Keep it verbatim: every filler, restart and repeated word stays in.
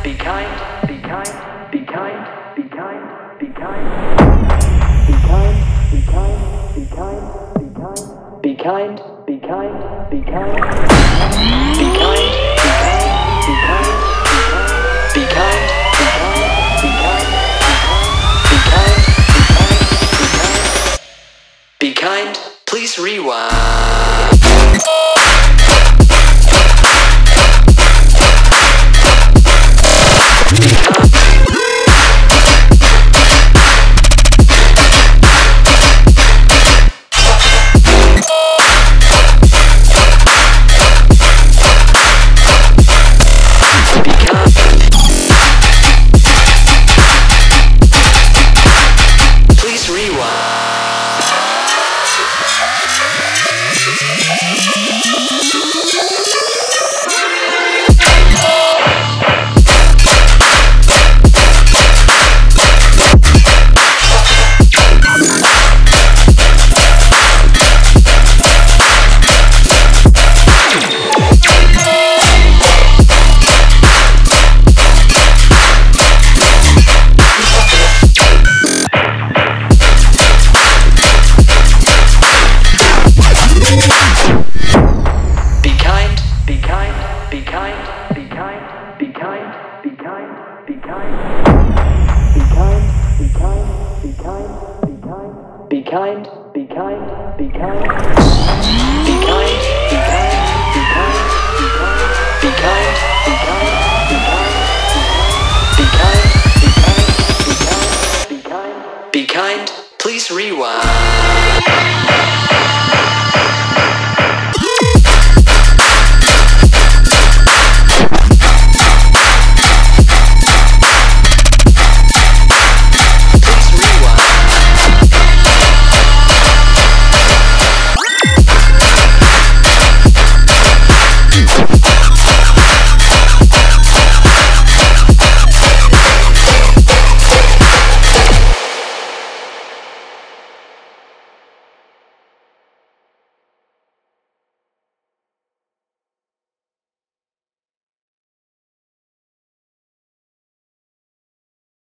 be kind, be kind, be kind, be kind, be kind. Be kind, be kind, be kind, be kind. Be kind, be kind, be kind. Be kind, be kind, be kind, be kind. Be kind, be kind, be kind, be kind. Be kind, be kind, be kind. Be kind, please rewind. Be kind, be kind, be kind, be kind, be kind.